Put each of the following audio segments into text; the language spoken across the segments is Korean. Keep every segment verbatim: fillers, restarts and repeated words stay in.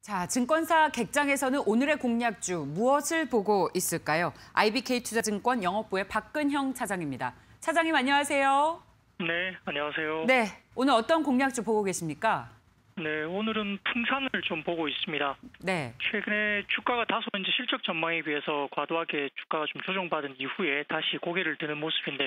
자, 증권사 객장에서는 오늘의 공략주 무엇을 보고 있을까요? 아이비케이투자증권 영업부의 박근형 차장입니다. 차장님 안녕하세요. 네, 안녕하세요. 네, 오늘 어떤 공략주 보고 계십니까? 네, 오늘은 풍산을 좀 보고 있습니다. 네. 최근에 주가가 다소 이제 실적 전망에 비해서 과도하게 주가가 좀 조정받은 이후에 다시 고개를 드는 모습인데요.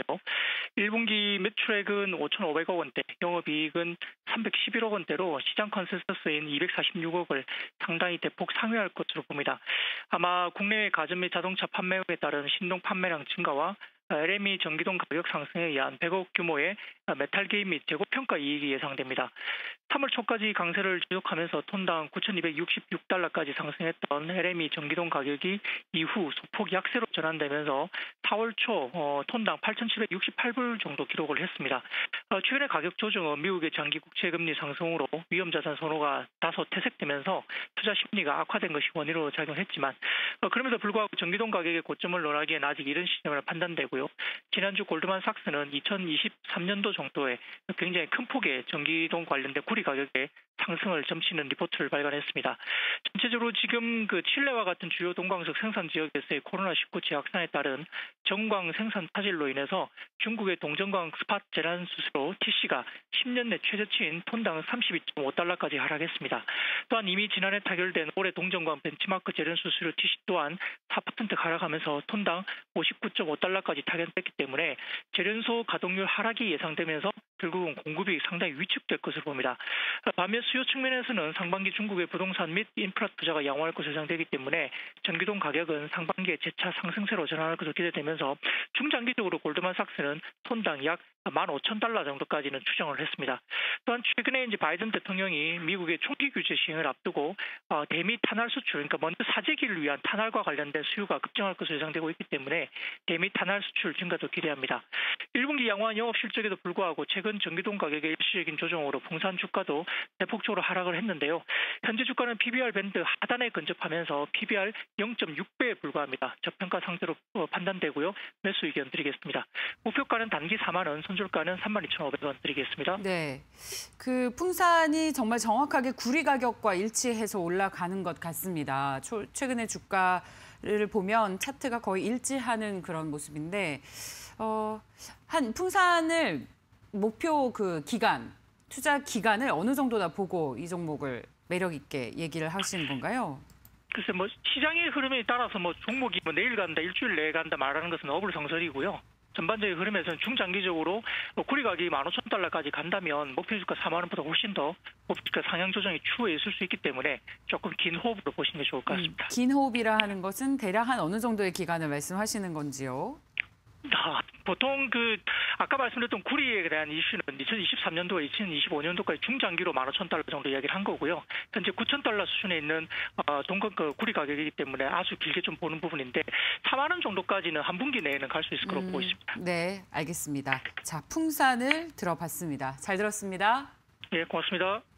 일 분기 매출액은 오천오백억 원대, 영업이익은 삼백십일억 원대로 시장 컨센서스인 이백사십육억을 상당히 대폭 상회할 것으로 봅니다. 아마 국내 가전 및 자동차 판매에 따른 신동 판매량 증가와 엘엠이 전기동 가격 상승에 의한 백억 규모의 메탈 개입 및 재고 평가 이익이 예상됩니다. 삼월 초까지 강세를 지속하면서 톤당 구천이백육십육 달러까지 상승했던 엘엠이 전기동 가격이 이후 소폭 약세로 전환되면서 사월 초 어, 톤당 팔천칠백육십팔 불 정도 기록을 했습니다. 어, 최근의 가격 조정은 미국의 장기 국채 금리 상승으로 위험자산 선호가 다소 퇴색되면서 투자 심리가 악화된 것이 원인으로 작용했지만 어, 그럼에도 불구하고 전기동 가격의 고점을 논하기엔 아직 이른 시점으로 판단되고요. 지난주 골드만삭스는 이천이십삼 년도 정도에 굉장히 큰 폭의 전기동 관련된 구리 가격에 상승을 점치는 리포트를 발간했습니다. 전체적으로 지금 그 칠레와 같은 주요 동광석 생산 지역에서의 코로나 십구 재확산에 따른 정광 생산 타질로 인해서 중국의 동정광 스팟 재란 수수로 티씨가 십 년 내 최저치인 톤당 삼십이 점 오 달러까지 하락했습니다. 또한 이미 지난해 타결된 올해 동정광 벤치마크 재련 수수료 티씨 또한 사 퍼센트 하락하면서 톤당 오십구 점 오 달러까지 타결됐기 때문에 재련소 가동률 하락이 예상되면서 결국은 공급이 상당히 위축될 것으로 봅니다. 반면 수요 측면에서는 상반기 중국의 부동산 및 인프라 투자가 양호할 것으로 예상되기 때문에 전기동 가격은 상반기에 재차 상승세로 전환할 것으로 기대되면서 중장기적으로 골드만삭스는 톤당 약 만 오천 달러 정도까지는 추정을 했습니다. 또한 최근에 이제 바이든 대통령이 미국의 총기 규제 시행을 앞두고 어, 대미 탄알 수출, 그러니까 먼저 사재기를 위한 탄알과 관련된 수요가 급증할 것으로 예상되고 있기 때문에 대미 탄알 수출 증가도 기대합니다. 일 분기 양호한 영업 실적에도 불구하고 최근 전기동 가격의 일시적인 조정으로 풍산 주가도 대폭적으로 하락을 했는데요. 현재 주가는 피비알 밴드 하단에 근접하면서 피비알 영 점 육 배에 불과합니다. 저평가 상태로 판단되고요. 매수 의견 드리겠습니다. 목표가는 단기 사만 원, 손절가는 삼만 이천오백 원 드리겠습니다. 네, 그 풍산이 정말 정확하게 구리 가격과 일치해서 올라가는 것 같습니다. 초, 최근에 주가를 보면 차트가 거의 일치하는 그런 모습인데 어, 한 풍산을 목표 그 기간, 투자 기간을 어느 정도나 보고 이 종목을 매력 있게 얘기를 하시는 건가요? 글쎄 뭐 시장의 흐름에 따라서 뭐 종목이 뭐 내일 간다, 일주일 내에 간다 말하는 것은 어불성설이고요. 전반적인 흐름에서는 중장기적으로 구리 가격이 만 오천 달러까지 간다면 목표 주가 사만 원보다 훨씬 더 목표 주가 상향 조정이 추후에 있을 수 있기 때문에 조금 긴 호흡으로 보시는 게 좋을 것 같습니다. 음, 긴 호흡이라 하는 것은 대략 한 어느 정도의 기간을 말씀하시는 건지요? 아, 보통 그 아까 말씀드렸던 구리에 대한 이슈는 이천이십삼 년도와 이천이십오 년도까지 중장기로 만 오천 달러 정도 이야기를 한 거고요. 현재 구천 달러 수준에 있는 어, 동건 그 구리 가격이기 때문에 아주 길게 좀 보는 부분인데 사만 원 정도까지는 한 분기 내에는 갈 수 있을 거라고 음, 보고 있습니다. 네, 알겠습니다. 자, 풍산을 들어봤습니다. 잘 들었습니다. 예, 고맙습니다.